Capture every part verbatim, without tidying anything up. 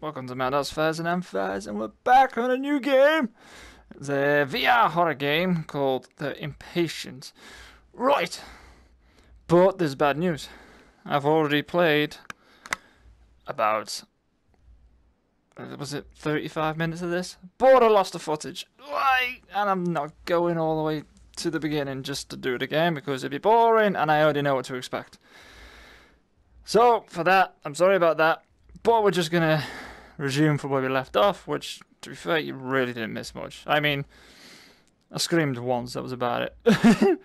welcome to Madhouse Fairs and Amphairs, and we're back on a new game! The V R horror game called The Impatient. Right! But there's bad news. I've already played about, was it thirty-five minutes of this? But I lost the footage. Why? And I'm not going all the way to the beginning just to do it again because it'd be boring and I already know what to expect. So, for that, I'm sorry about that, but we're just gonna resume from where we left off, which, to be fair, you really didn't miss much. I mean, I screamed once, that was about it.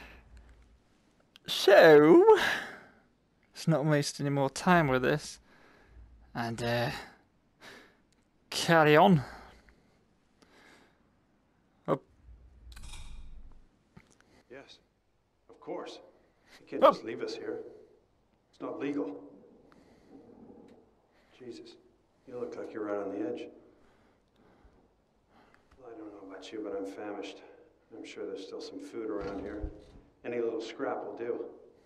So, let's not waste any more time with this, and, uh, carry on. Oh. Yes, of course. You can't Oh. just leave us here. It's not legal. Jesus, you look like you're right on the edge. Well, I don't know about you, but I'm famished. I'm sure there's still some food around here. Any little scrap will do.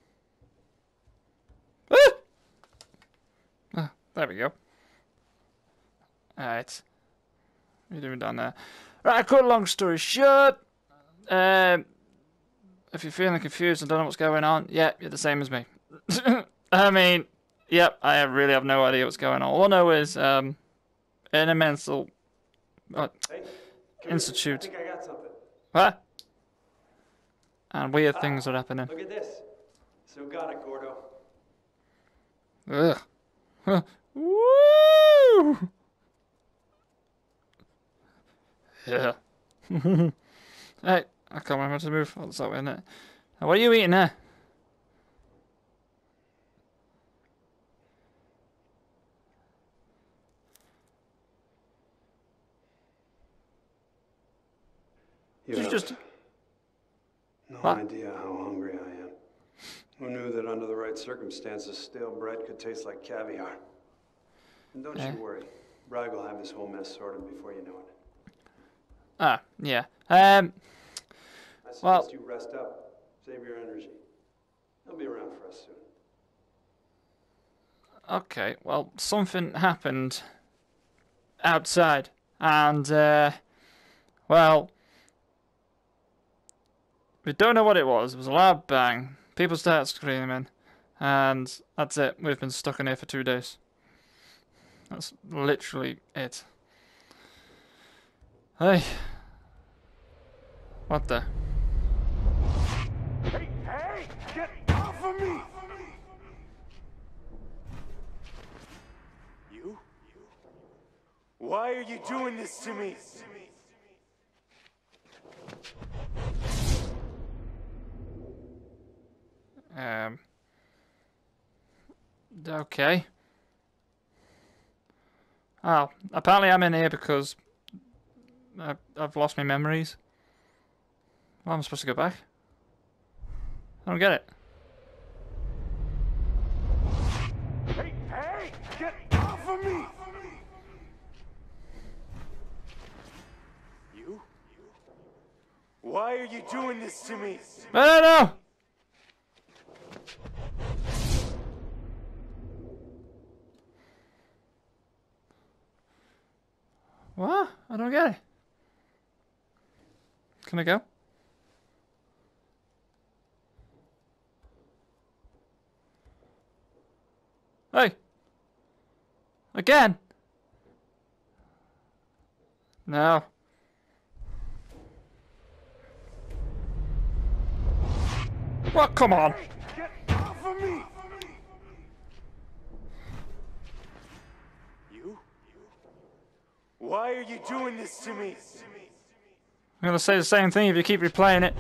Ah! Ah, there we go. Alright. What are you doing down there? Right, cut a long story short. Um, if you're feeling confused and don't know what's going on, yeah, you're the same as me. I mean, yep, I really have no idea what's going on. All I know is, um, in a mental uh, Hey, institute. I think I got something. What? And weird things are happening. Look at this. So got it, Gordo. Ugh. Huh. Woo! Yeah. Hey, I can't remember how to move. Oh, that's that way, isn't it? Now, what are you eating there? You You have just... no What? idea how hungry I am. Who knew that under the right circumstances, stale bread could taste like caviar? And don't Eh? you worry. Bragg will have this whole mess sorted before you know it. Ah, yeah. Um, I suggest Well- you rest up. Save your energy. He'll be around for us soon. okay, well, something happened outside. And, uh, well, we don't know what it was. It was a loud bang. People started screaming. And that's it. We've been stuck in here for two days. That's literally it. Hey. What the? Hey, hey, get off of me! You? Why are you doing this to me? Um. Okay. Oh, apparently I'm in here because I, I've lost my memories. Well, I'm supposed to go back. I don't get it. Hey, hey, get off of me! You? Why are you doing this to me? I don't know. What? I don't get it. Can I go? Hey! Again! No. What? Come on! Get off of me! You? Why are you doing this to me? I'm gonna say the same thing if you keep replaying it.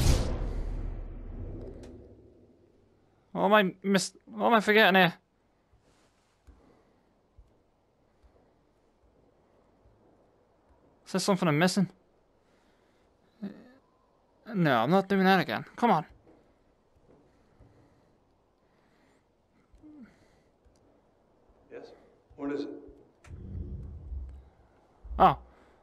What am I miss? What am I forgetting here? Is there something I'm missing? No, I'm not doing that again. Come on. Yes? What is it? Oh.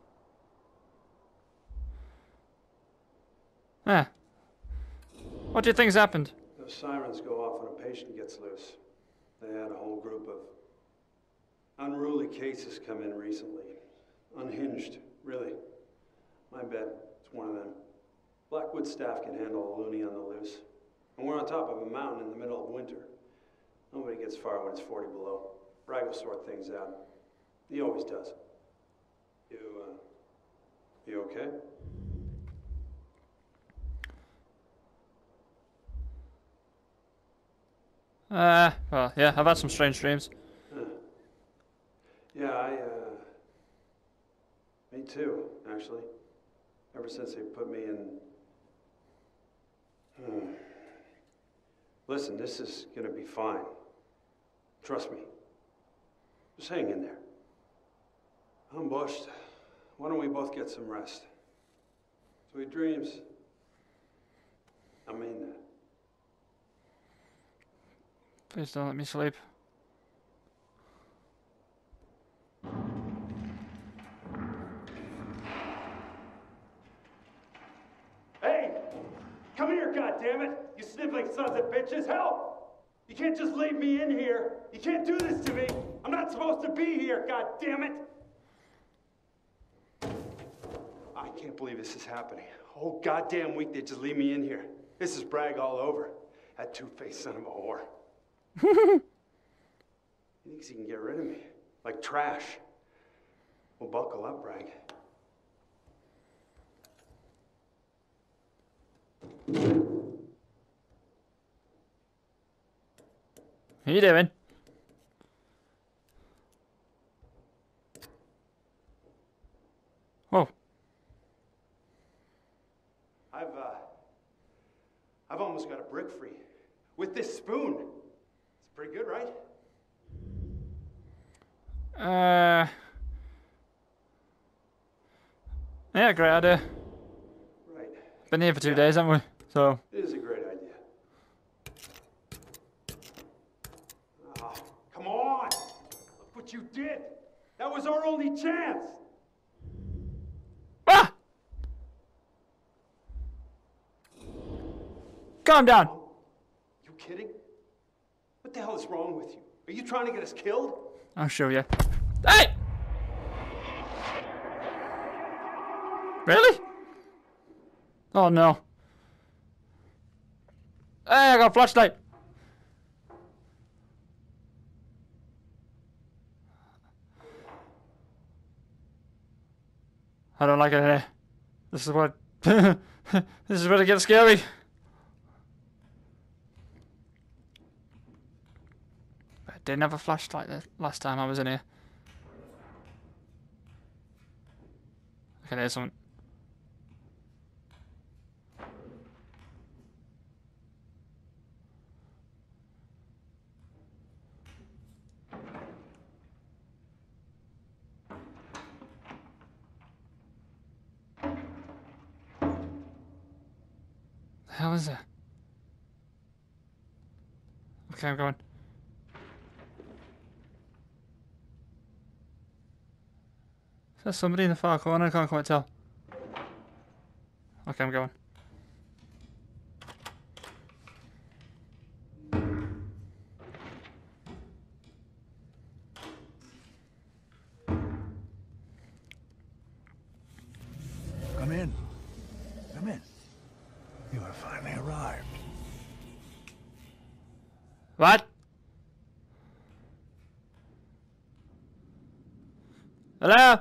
Yeah. What do you think's happened? Those sirens go off when a patient gets loose. They had a whole group of Unruly cases come in recently. Unhinged, really. My bad, it's one of them. Blackwood staff can handle a loony on the loose. And we're on top of a mountain in the middle of winter. Nobody gets far when it's forty below. Bragg will sort things out. He always does. You, uh, you okay? Uh, well, yeah, I've had some strange dreams. Huh. Yeah, I, uh... Me too, actually. Ever since they put me in... Hmm. Listen, this is gonna be fine. Trust me. Just hang in there. I'm bushed. Why don't we both get some rest? Sweet dreams. I mean that. Please don't let me sleep. Hey! Come here, goddammit! You sniveling sons of bitches! Help! You can't just leave me in here! You can't do this to me! I'm not supposed to be here, goddammit! I can't believe this is happening. A whole goddamn week they just leave me in here. This is Bragg all over. That two-faced son of a whore. He thinks he can get rid of me. Like trash. Well, buckle up, Bragg. How you doing? Whoa. I've, uh... I've almost got a brick free. With this spoon. It's pretty good, right? Uh... Yeah, great idea. Right. Been here for two days, haven't we? So... It is a great idea. Oh, come on! Look what you did! That was our only chance! Ah! Calm down. You kidding? What the hell is wrong with you? Are you trying to get us killed? I'll show you. Hey! Really? Oh no. Hey, I got a flashlight. I don't like it here. This is what... this is where it gets scary. I didn't have a flashlight the last time I was in here. Okay, there's something. The hell is that? Okay, I'm going. Is there somebody in the far corner? I can't quite tell. Okay, I'm going. Come in. Come in. You have finally arrived. What? Hello?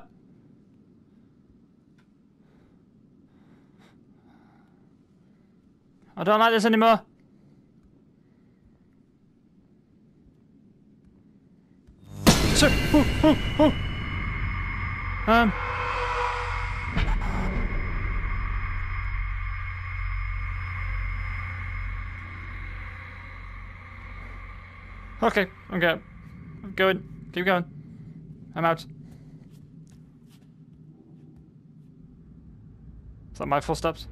I don't like this anymore. Sir, oh, oh, oh. Um. Okay, I'm going. I'm going. Keep going. I'm out. Is that my footsteps?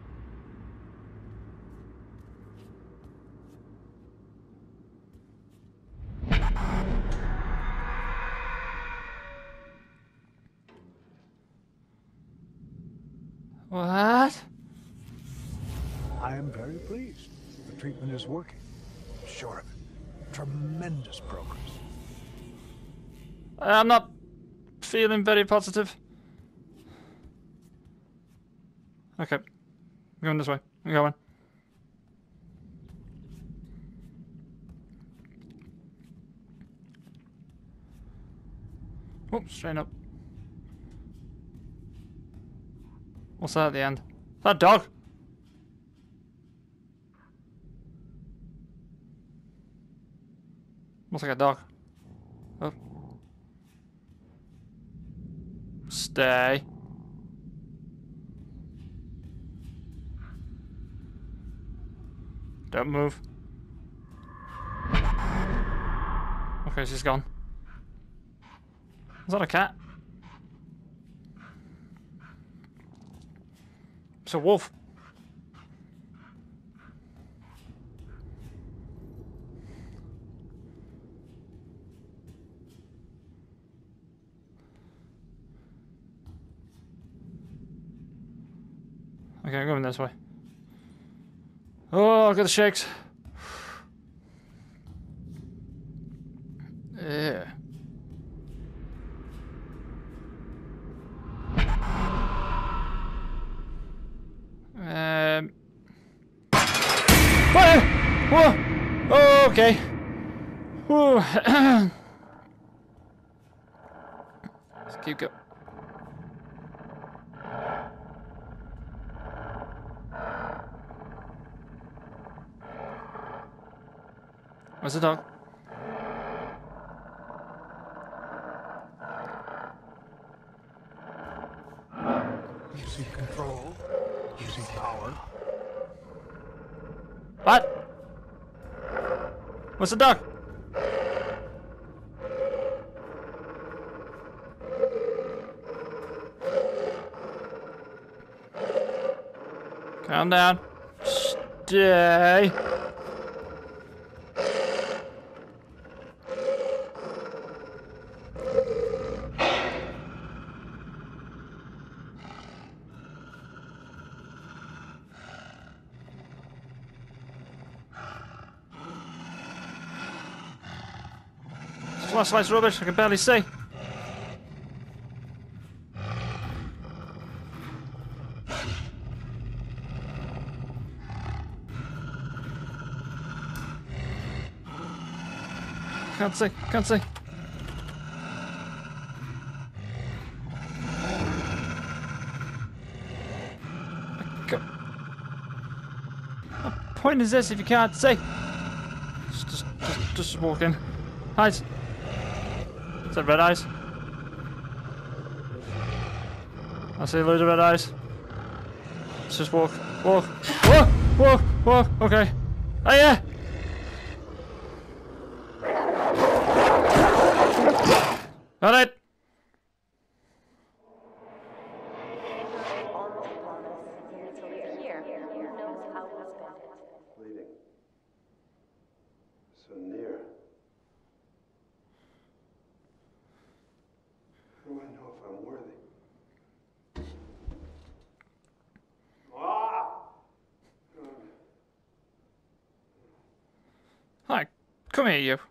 What? I am very pleased. The treatment is working. I'm sure of it. Tremendous progress. I'm not feeling very positive. Okay. I'm going this way. I'm going. Oh, straight up. What's that at the end? That dog? Looks like a dog. Oh. Stay. Don't move. Okay, she's gone. Is that a cat? It's a wolf. Okay, I'm going this way. Oh, I got the shakes. Yeah. Um. Whoa! Whoa! Oh, okay. Whoa. Let's keep going. Where's the dog? Using control. Using power. What? What's the dog? Calm down. Stay. Flashlight's rubbish, I can barely see. Can't see, can't see. Go. What point is this if you can't see? Just, just, just, just walk in. Hide. Is that red eyes? I see a load of red eyes. Let's just walk, walk, walk, walk, walk, okay. Oh yeah! Got it! Bleeding. So near. How do I know if I'm worthy? Ah! Hi, come here, you.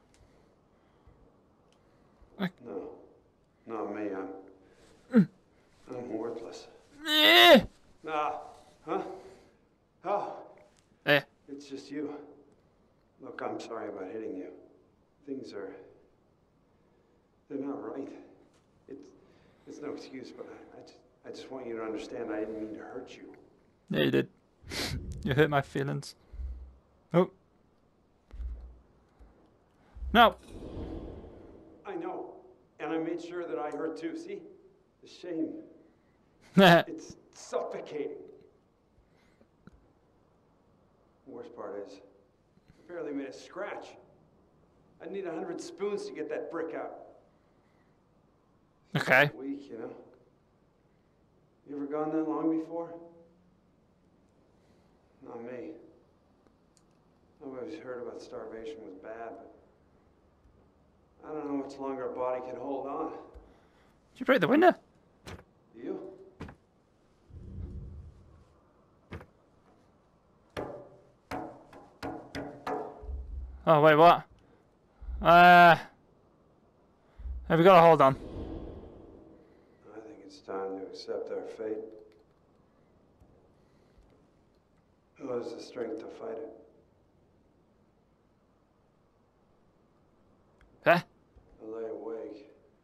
No, not me. I'm. I'm worthless. Yeah. Ah, huh? Oh, Eh. it's just you. Look, I'm sorry about hitting you. Things are. They're not right. It's. It's no excuse, but I, I just. I just want you to understand. I didn't mean to hurt you. Yeah, you did. You hurt my feelings. Oh. No. I know, and I made sure that I hurt too. See, the shame. Nah. It's suffocating. The worst part is, I barely made a scratch. I'd need a hundred spoons to get that brick out. Okay. Weak, you know. You ever gone that long before? Not me. I've always heard about starvation was bad, but I don't know how much longer a body can hold on. Did you break the window? Do you? Oh, wait, what? Uh. Hey, we gotta hold on. I think it's time to accept our fate. Who has the strength to fight it? Huh? I lay awake.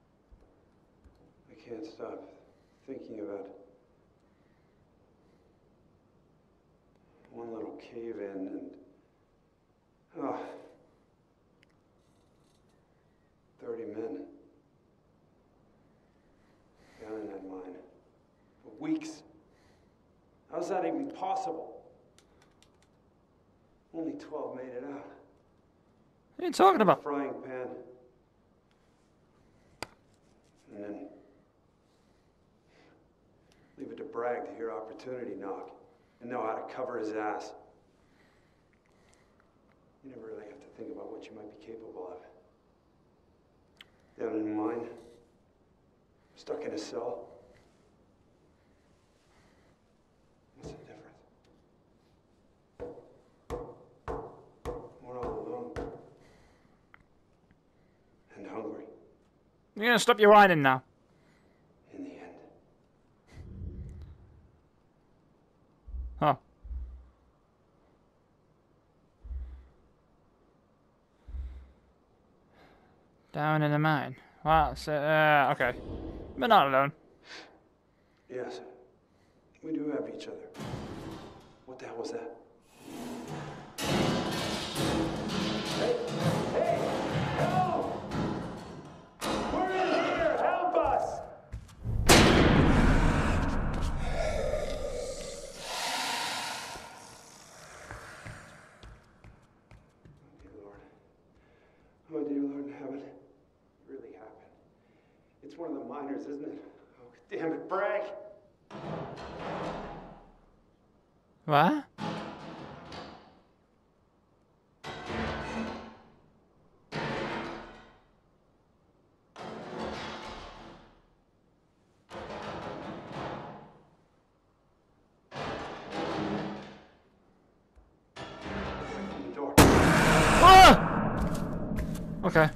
I can't stop thinking about one little cave-in and... Oh, thirty men. Down in that mine. For weeks. How's that even possible? Only twelve made it out. What are you talking about? Frying pan. And then leave it to Bragg to hear opportunity knock and know how to cover his ass. You never really have to think about what you might be capable of. Down in mine, stuck in a cell. What's the difference? We're all alone. And hungry. You're gonna stop your whining now. In the end. Huh. Down in the mine. Wow, so, uh, okay. But not alone. Yes. We do have each other. What the hell was that? Hey! Hey! Help! We're in here! Help us! Oh, dear Lord. Oh, dear Lord in heaven. It really happened. It's one of the miners, isn't it? Oh, damn it, Bragg! What? Open the door. Ah! Okay.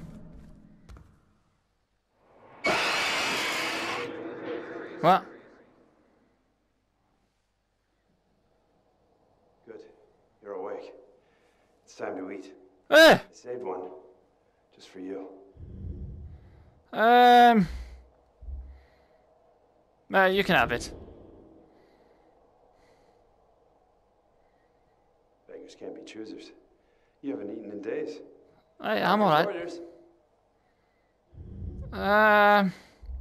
What? Good. You're awake. It's time to eat. Eh! I saved one. Just for you. Um. Uh, you can have it. Beggars can't be choosers. You haven't eaten in days. Hey, I'm Here's alright. orders. Um.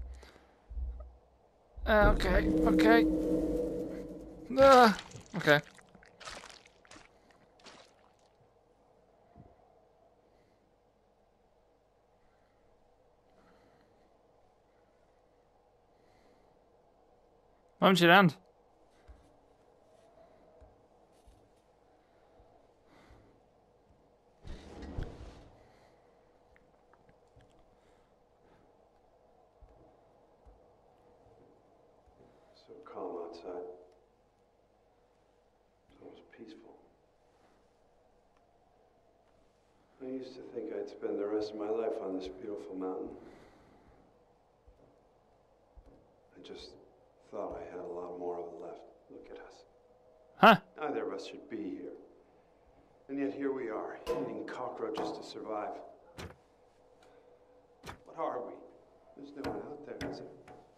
Uh, okay, okay. Uh, okay. Why don't you land? So calm outside. It's almost peaceful. I used to think I'd spend the rest of my life on this beautiful mountain. I just thought I had a lot more of it left. Look at us. Huh? Neither of us should be here. And yet here we are, eating cockroaches to survive. What are we? There's no one out there, is there?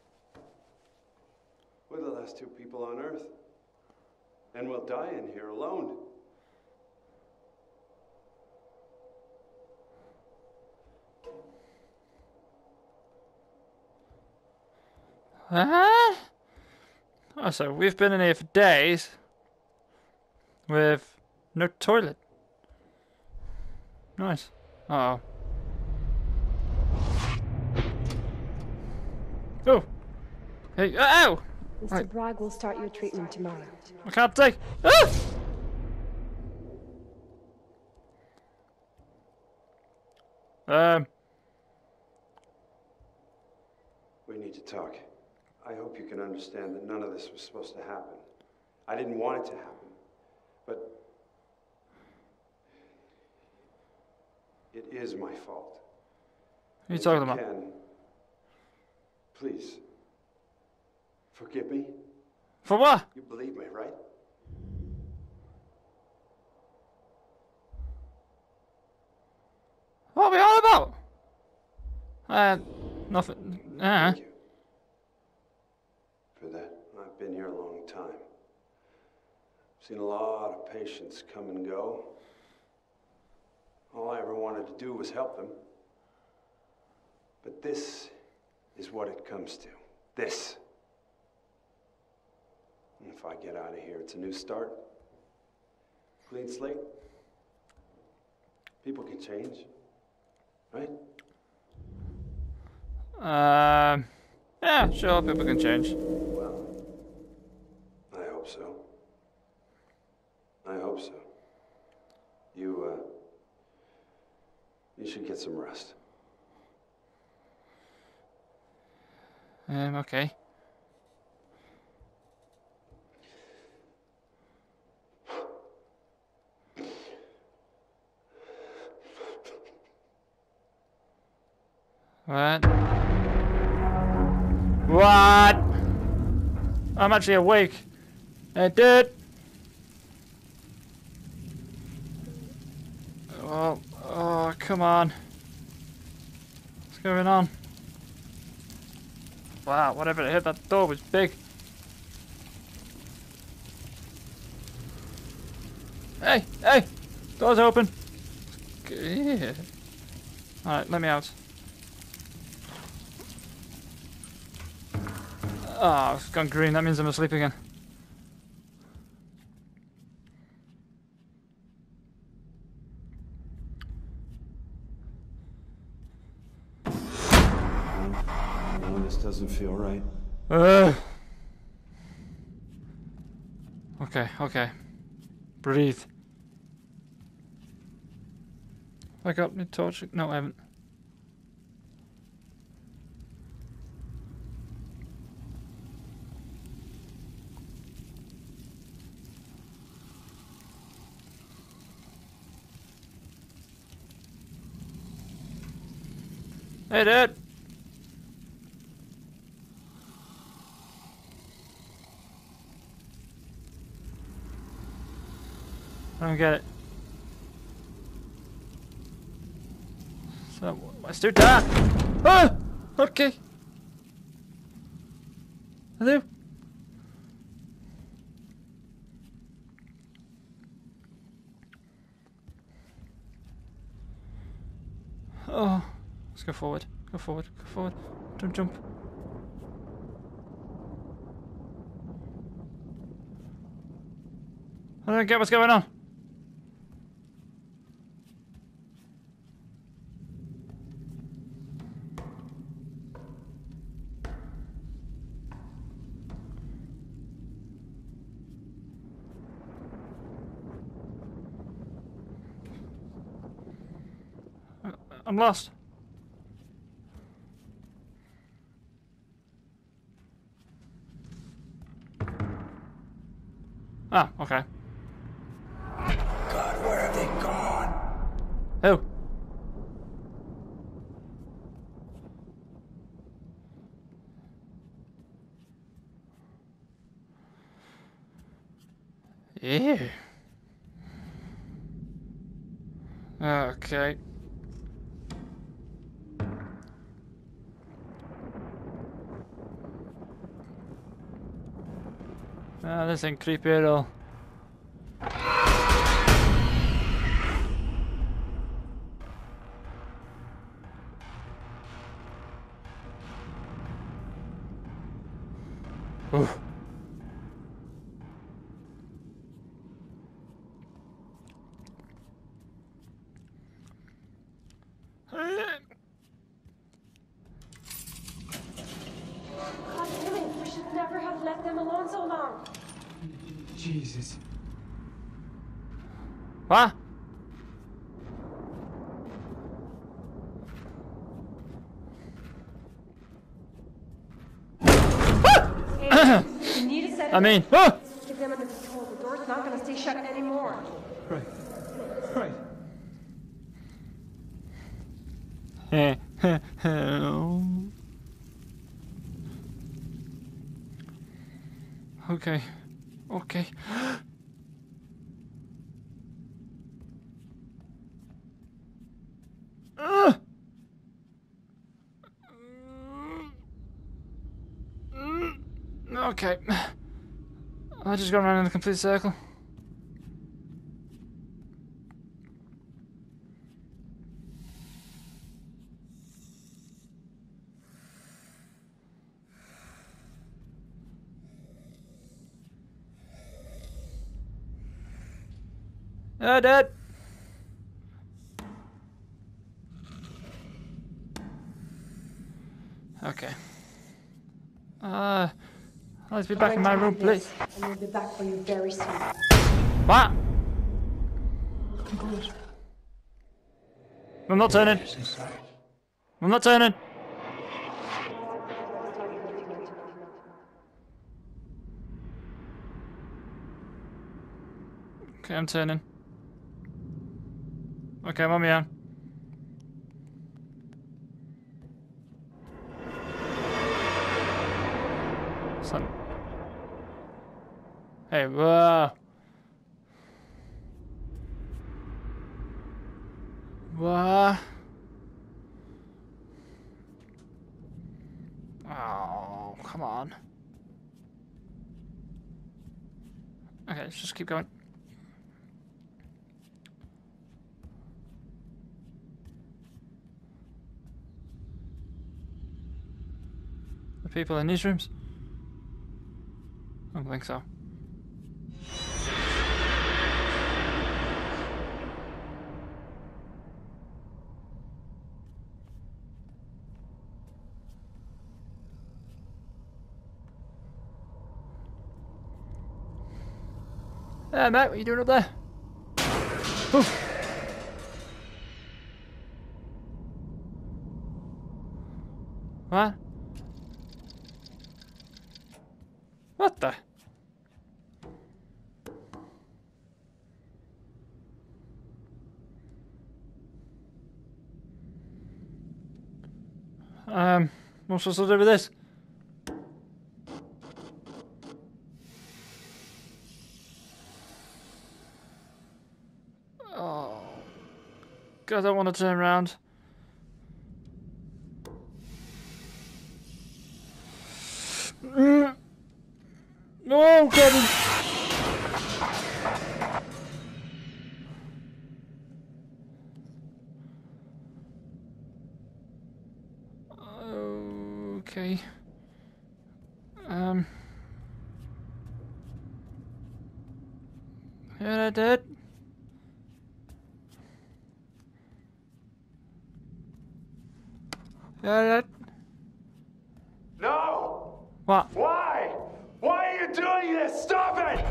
We're the last two people on Earth. And we'll die in here alone. Huh? Oh, so we've been in here for days with no toilet. Nice. Uh oh. Oh. Hey. Ow! Mister Right. Bragg will start your treatment tomorrow. I can't take. Ah! Um. We need to talk. I hope you can understand that none of this was supposed to happen. I didn't want it to happen. But it is my fault. What are you If talking you about? can, Please. Forgive me. For what? You believe me, right? What are we all about? Uh, nothing. Uh. Thank you. For that. I've been here a long time. Seen a lot of patients come and go. All I ever wanted to do was help them. But this is what it comes to. This. And if I get out of here, it's a new start. Clean slate. People can change. Right? Um. Yeah, sure, people can change. Well, I hope so. I hope so. You, uh, you should get some rest. Um, okay. What? What? I'm actually awake. I did. Oh, oh, come on. What's going on? Wow, whatever it hit, that door was big. Hey, hey! Door's open. Yeah. Alright, let me out. Oh, it's gone green. That means I'm asleep again. No, this doesn't feel right. Uh. Okay, okay. Breathe. I got my torch. No, I haven't. Hey, Dad. I don't get it. So, let's do that. Ah! Okay. Hello? Oh. Let's go forward. Go forward. Go forward. Don't jump. I don't get what's going on. I'm lost. Ah, okay. God, where have they gone? Who? Ew. Okay. Ah, this ain't creepy at all. Oof. God damn it, we should never have left them alone so long. Jesus. What? Hey, you need to set it I mean, up. ah! Give them under control. The door's not gonna stay shut anymore. Right. Right. Okay. Okay. uh! Okay. I just got around in a complete circle. Ah, Dad. Okay. Uh, let's be back in my room, please. And we'll be back for you very soon. What? I'm not turning. I'm not turning. Okay, I'm turning. Okay, I'm on my own. Son. Hey, whoa. What? Oh, come on. Okay, let's just keep going. The people in these rooms? I don't think so. Hey, mate, what are you doing up there? Ooh. What? What the? Um, what am I supposed to do with this? Oh, God, I don't want to turn around. Mm. No, Kevin. Okay. Um. Yeah, I did. Yeah, I did. No! What? Why? Why are you doing this? Stop it!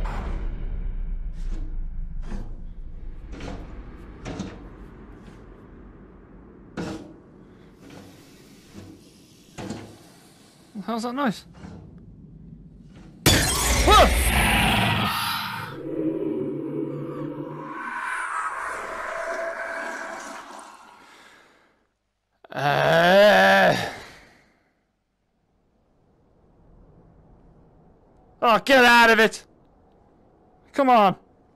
How's that noise? Whoa! Uh, oh, get out of it! Come on!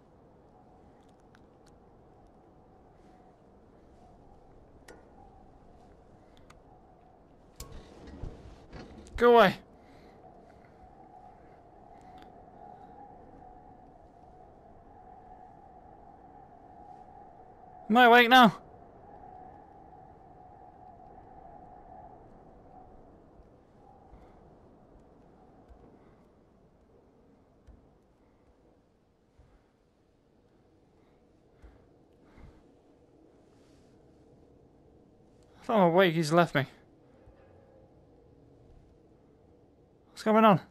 Go away. Am I awake now? If I'm awake, he's left me. What's going on?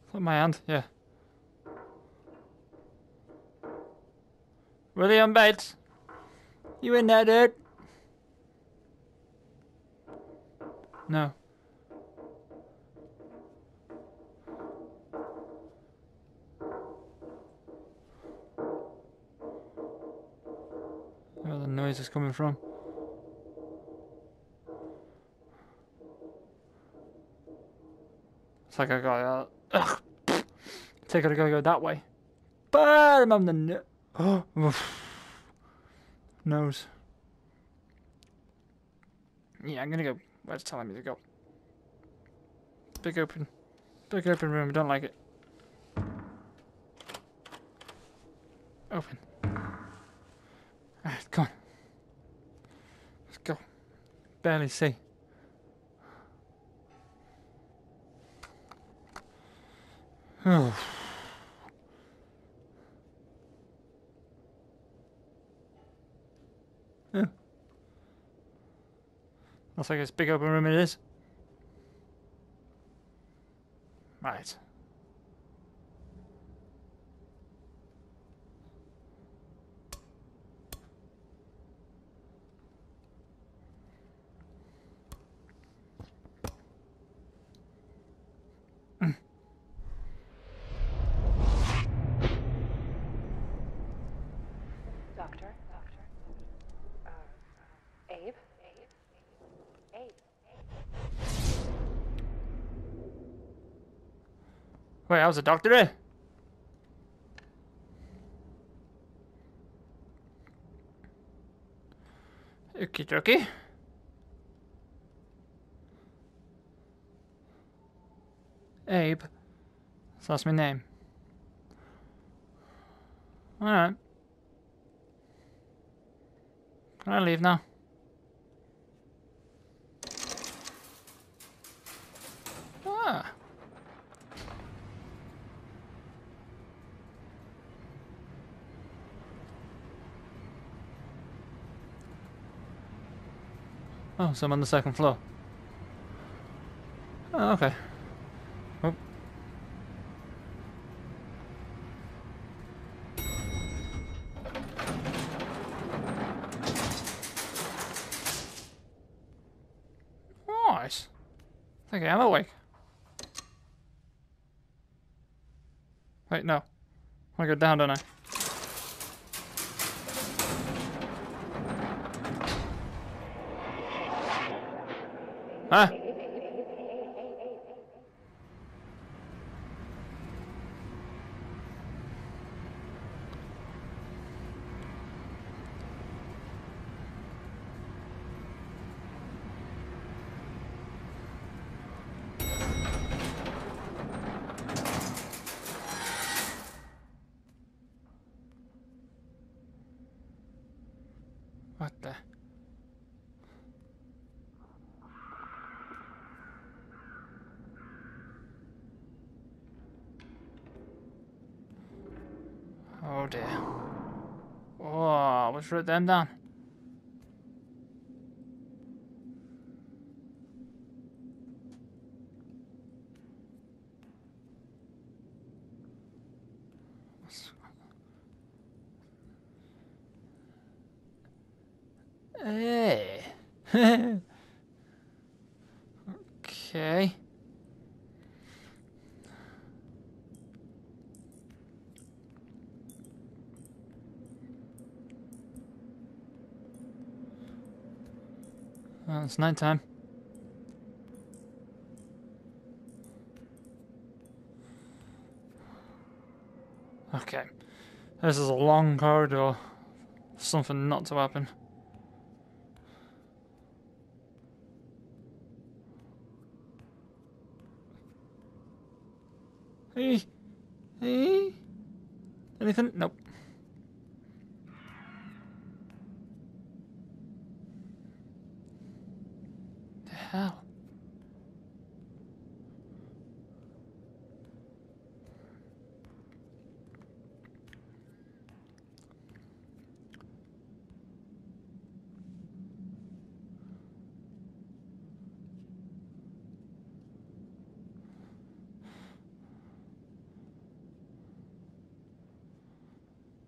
Look, my hand, yeah. William Bates. You in there, dude? No. Where the noise is coming from. It's like I got uh, ugh. It's like I gotta go that way. But I'm on the no oh, nose. Yeah, I'm gonna go where it's telling me to go. Big open, big open room. I don't like it. Open. Alright, come on. Let's go. Barely see. Oh. Yeah. Looks like it's a big open room it is. Right. Doctor? Doctor? Uh, Abe? Abe? Abe? Wait, I was a doctor there? Okie dokie. Abe. So that's my name. Alright. Can I leave now? Ah. Oh, so I'm on the second floor. Oh, okay. Oh. Nice. I think I am awake. Wait, no. I go down, don't I? Huh? What the? Oh dear. Oh, let's write them down. Hey. Okay. Well, it's nighttime. Okay. This is a long corridor. Something not to happen. Hey. Hey. Anything? Nope. The hell?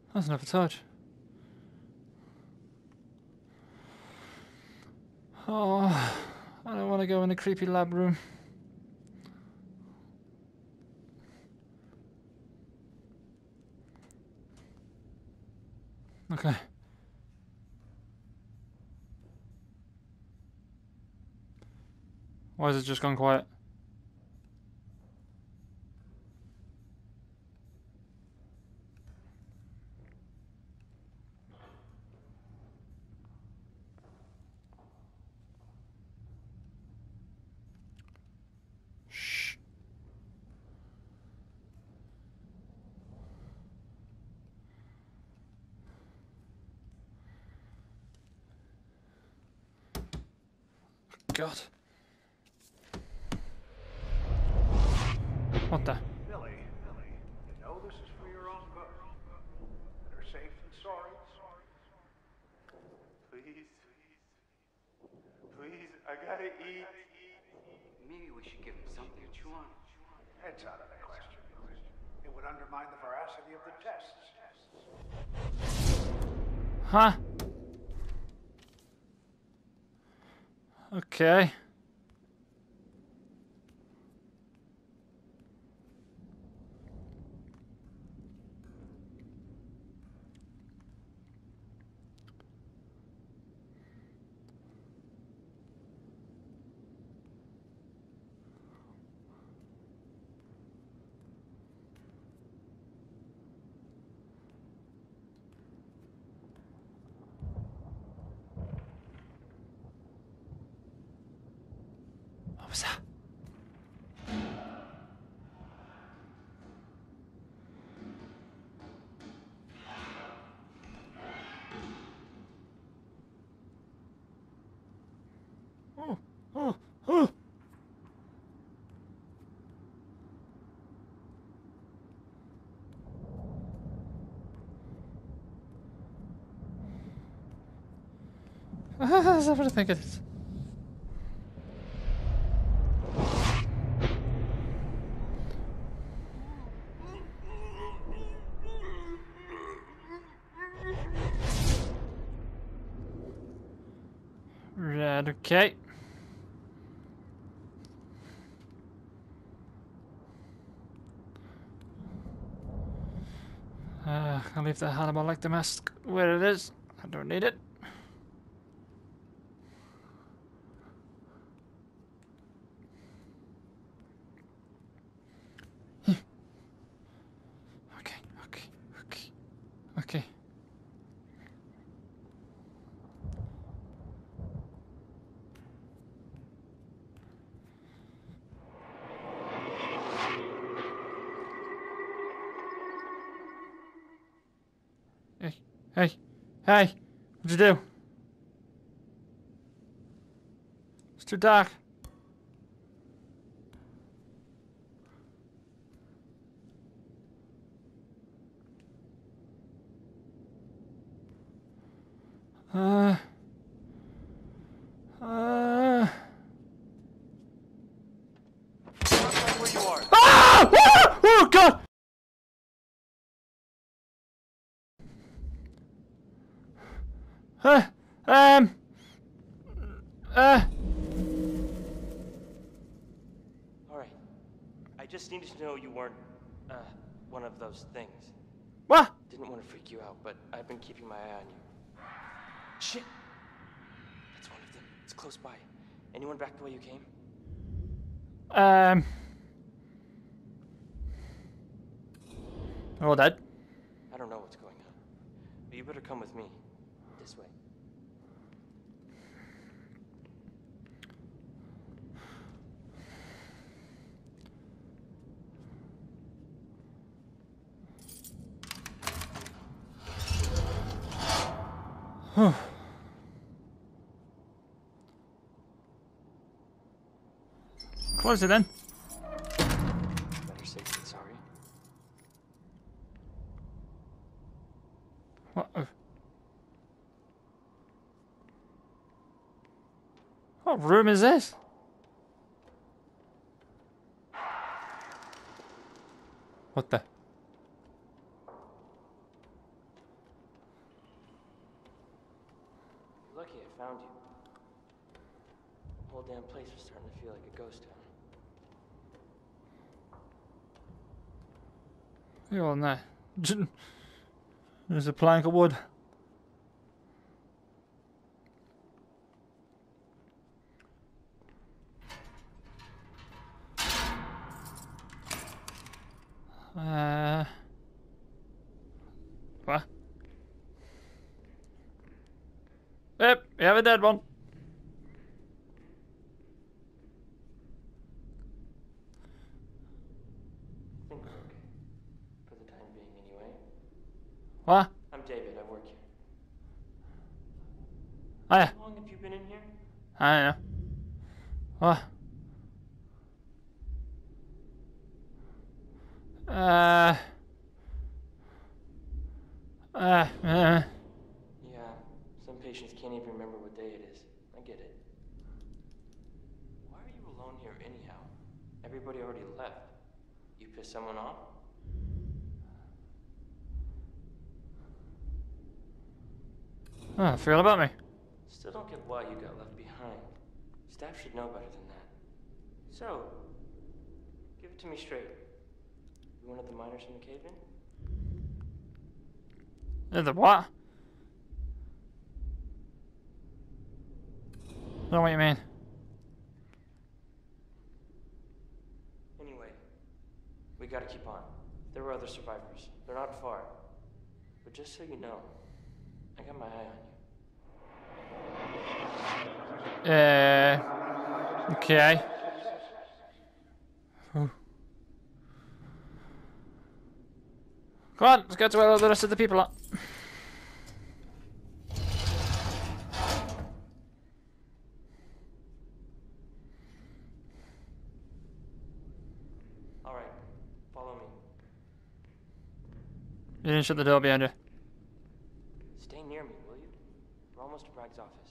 That's enough a touch. Oh, I don't want to go in the creepy lab room. Okay. Why has it just gone quiet? Shh. God. What the? Billy, Billy, you know this is for your own good. Better safe than sorry. Please. Please, I gotta eat. Maybe we should give him something to chew on. It's out of the question. It would undermine the veracity of the tests. Huh? Okay. What was that? Oh, oh, oh. That's what I think it is. Right, okay. Uh, I'll leave the Hannibal Lecter mask where it is. I don't need it. Okay, okay, okay, okay. Hey, hey, hey, what'd you do? It's too dark. Uh, uh. Where you are. Ah! Ah! Oh God! Uh, um. Uh. Alright. I just needed to know you weren't, uh, one of those things. What? Didn't want to freak you out, but I've been keeping my eye on you. Shit! That's one of them. It's close by. Anyone back the way you came? Um. Oh, that. I don't know what's going on. But you better come with me. This way. Close it then. Better safe than sorry. What? uh, What room is this? What the? damn place was starting to feel like a ghost town. You all know. There's a plank of wood. Uh, what? Yep, we have a dead one. I think we're okay. For the time being, anyway. What? I'm David, I work here. Oh yeah, How long have you been in here? I don't know. What? Uh. Uh. uh. Yeah, some patients can't even remember what day it is. I get it. Why are you alone here anyhow? Everybody already left. You pissed someone off? Oh, I forgot about me. Still don't get why you got left behind. Staff should know better than that. So, give it to me straight. You one of the miners in the cave-in? Uh, The what? I don't know what you mean. Anyway, we gotta keep on. There were other survivors. They're not far. But just so you know, I got my eye on you. Uh. Okay. Ooh. Come on, let's get to where the rest of the people are. Alright, follow me. You didn't shut the door behind you. Stay near me, will you? We're almost to Bragg's office.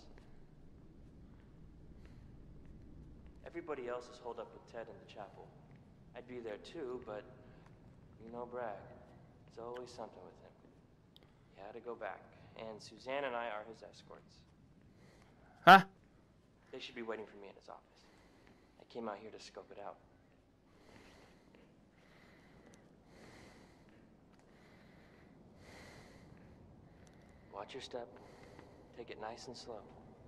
Everybody else is holed up with Ted in the chapel. I'd be there too, but you know Bragg. There's always something with him. He had to go back, and Suzanne and I are his escorts. Huh? They should be waiting for me in his office. I came out here to scope it out. Watch your step. Take it nice and slow.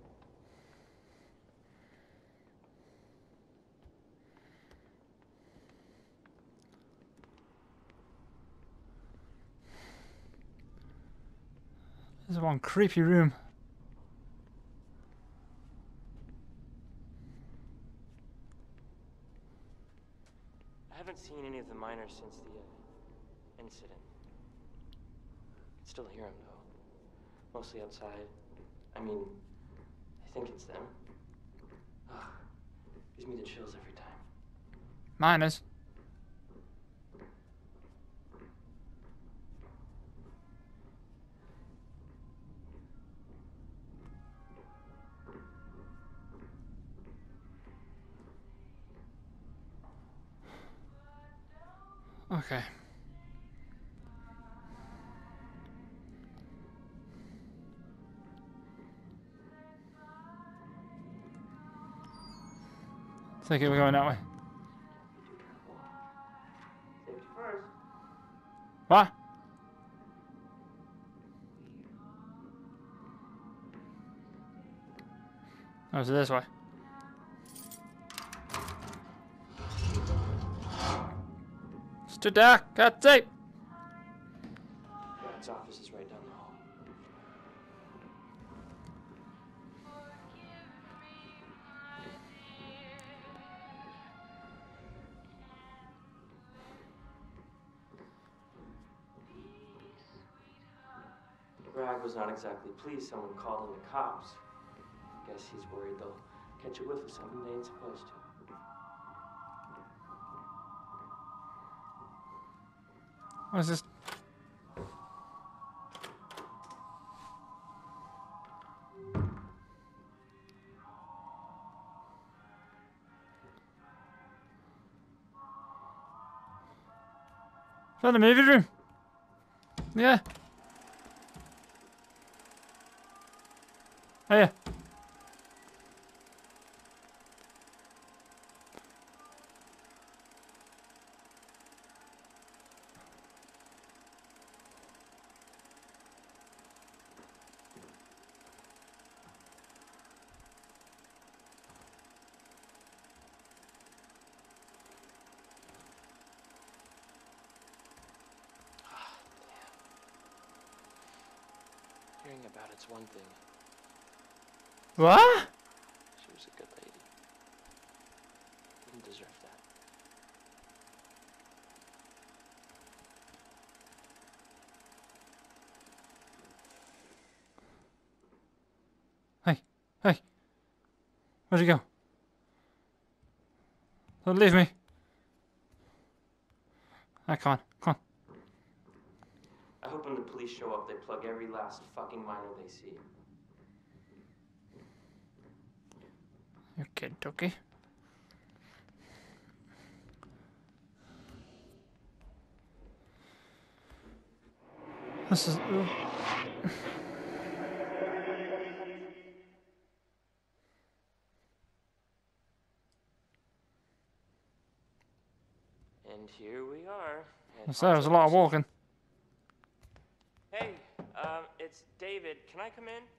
This is one creepy room. I haven't seen any of the miners since the uh, incident. I can still hear them, though. Mostly outside. I mean, I think it's them. Ugh. Gives me the chills every time. Miners. Okay. Take it, we're going that way. Safety first. What? Oh, is it this way? It's too dark, can't see. Brad's office is right down the hall. Bragg was not exactly pleased someone called in the cops. Guess he's worried they'll catch a whiff of something they ain't supposed to. What is this? Found the movie room. Yeah. Oh yeah. caring about it's one thing. What? She was a good lady. Didn't deserve that. Hey, hey. Where'd you go? Don't leave me. I come on, come on. I hope when the police show up, they plug every last fucking minor they see. You kid, okay? This is. Uh, And here we are. at so there was a lot of walking. Hey, um, it's David. Can I come in?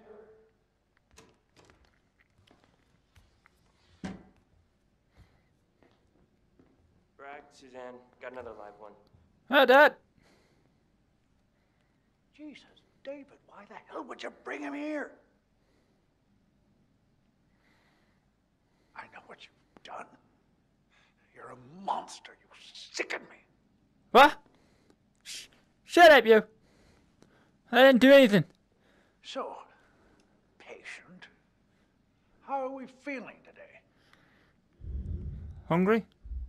Bragg, Suzanne, got another live one. Hey, Dad. Jesus, David, why the hell would you bring him here? I know what you've done. You're a monster. You sicken me. What? Sh shut up, you. I didn't do anything. So, patient, how are we feeling today? Hungry?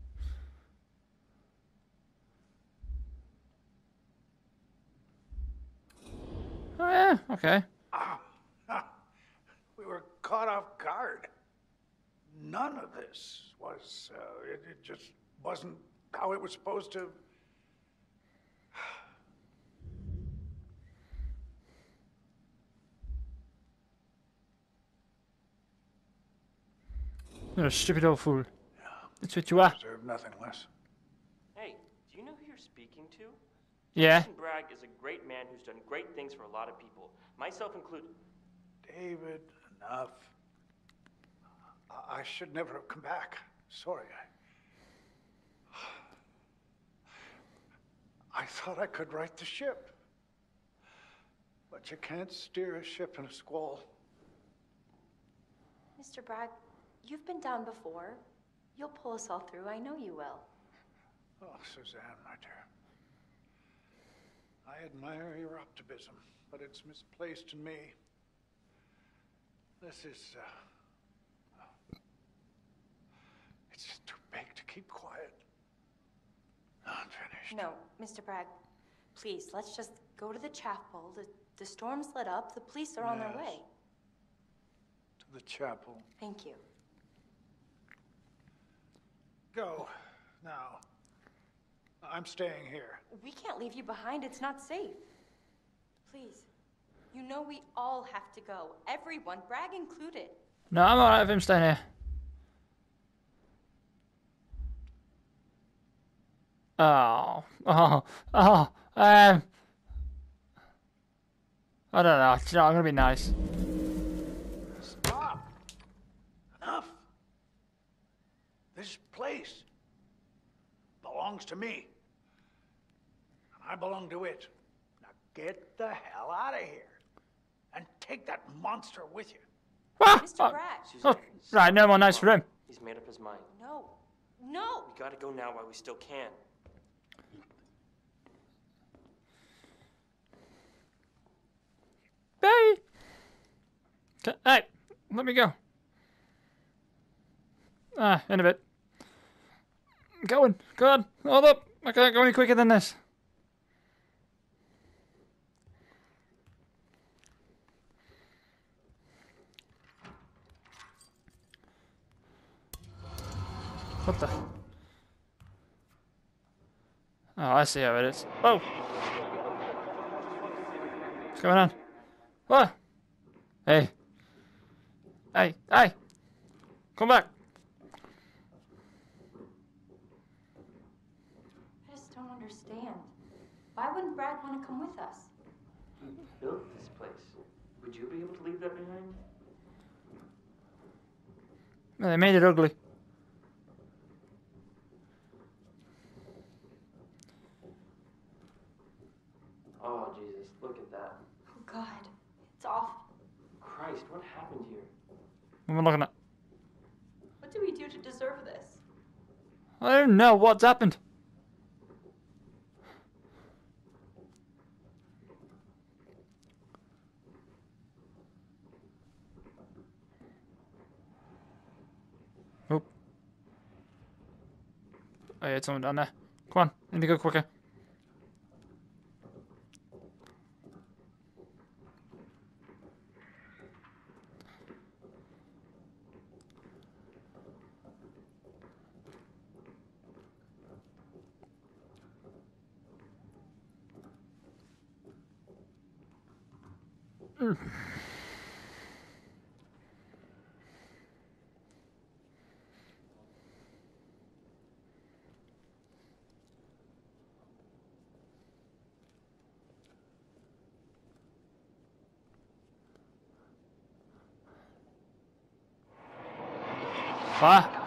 Oh, yeah, okay. Ah, we were caught off guard. None of this was, uh, it, it just wasn't how it was supposed to. You're a stupid old fool. That's what you are. Deserve nothing less. Hey, do you know who you're speaking to? Yeah. Jason Bragg is a great man who's done great things for a lot of people, myself included. David, enough. I, I should never have come back. Sorry, I... I thought I could right the ship. But you can't steer a ship in a squall. Mister Bragg, you've been down before. You'll pull us all through. I know you will. Oh, Suzanne, my dear. I admire your optimism, but it's misplaced in me. This is, uh... it's just too big to keep quiet. I'm finished. No, Mister Bragg, please, let's just go to the chapel. The, the storm's lit up. The police are on their Yes. way. To the chapel. Thank you. Go, now. I'm staying here. We can't leave you behind. It's not safe. Please. You know we all have to go. Everyone, Bragg included. No, I'm alright with him staying here. Oh, oh, oh, um, I don't know. You know, I'm gonna be nice. Stop! Enough! This place belongs to me. And I belong to it. Now get the hell out of here. And take that monster with you. Ah, Mister oh, Bragg. oh, right, no more nice for him. He's made up his mind. No. No. We gotta go now while we still can. Bye. T- Hey, let me go. Ah, in a bit. Going, go on, hold up. I can't go any quicker than this. What the? Oh, I see how it is. Whoa! What's going on? What? Hey. Hey, hey! Come back! I just don't understand. Why wouldn't Bragg want to come with us? He built this place. Would you be able to leave that behind? No, they made it ugly. Oh, Jesus, look at that. Oh, God, it's awful. Christ, what happened here? What am I looking at? What do we do to deserve this? I don't know what's happened. Oh. I heard someone down there. Come on, need to go quicker. Mm. What?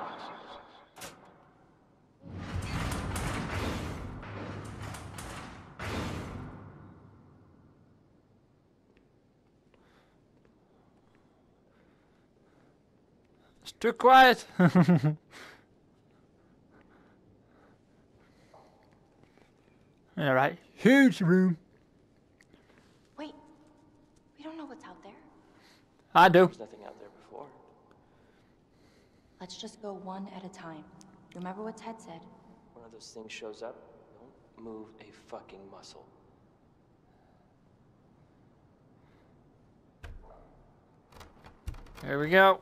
It's too quiet. All right, huge room. Wait, we don't know what's out there. I do. There's nothing out there before. Let's just go one at a time. Remember what Ted said? One of those things shows up, don't move a fucking muscle. Here we go.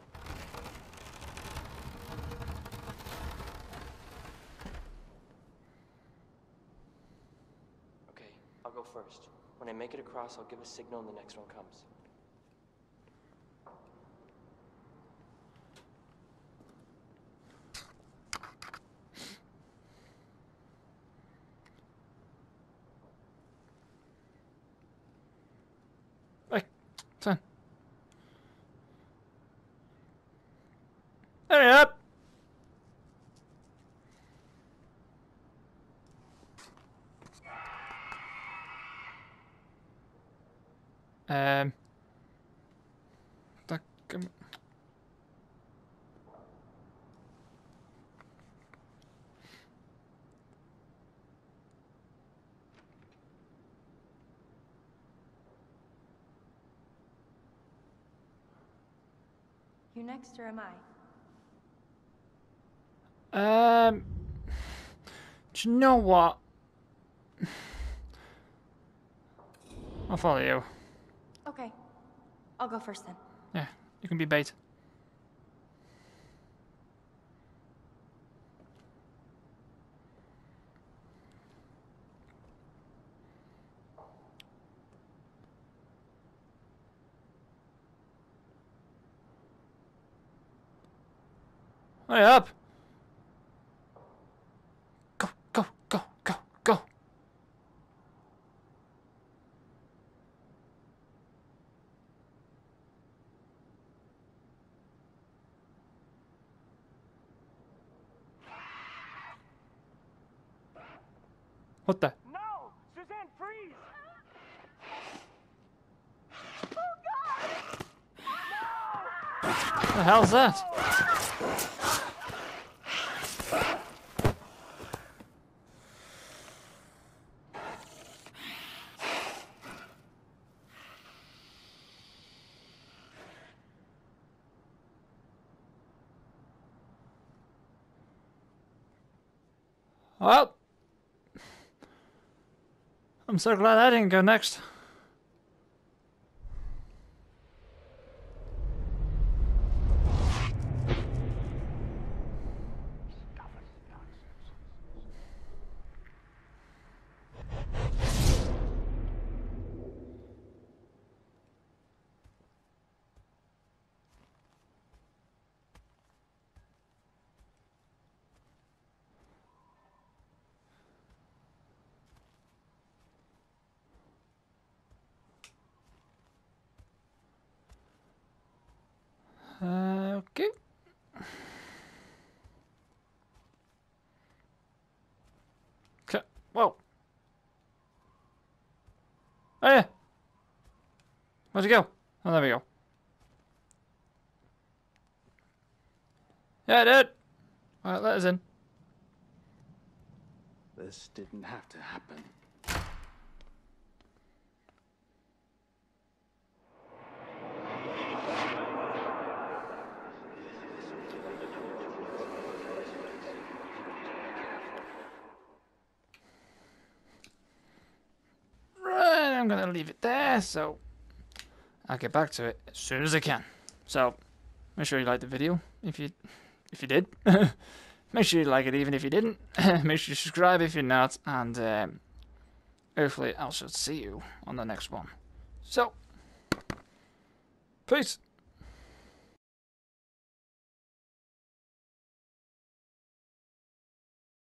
Okay, I'll go first. When I make it across, I'll give a signal and the next one comes. Hey, son. Hurry up. Um. Tak, um, You next or am I? Um. Do you know what? I'll follow you. Okay. I'll go first then. Yeah, you can be bait. Hurry up! Go, go, go, go, go! What the? No! Suzanne, freeze! What the hell's that? Well, I'm so glad I didn't go next. Uh, okay. Okay. Whoa. Oh yeah. Where'd you go? Oh, there we go. Yeah, dude. Alright, let us in. This didn't have to happen. Right, I'm gonna leave it there, so I'll get back to it as soon as I can. So, make sure you like the video if you if you did. Make sure you like it even if you didn't. Make sure you subscribe if you're not, and um, hopefully I shall see you on the next one. So, peace.